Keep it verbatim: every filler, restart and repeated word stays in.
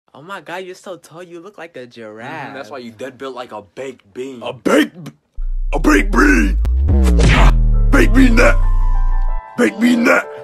Oh my god, you're so tall. You look like a giraffe. Mm-hmm, that's why you dead built like a baked bean. A baked, a baked bean. Baked bean that. Baked bean that.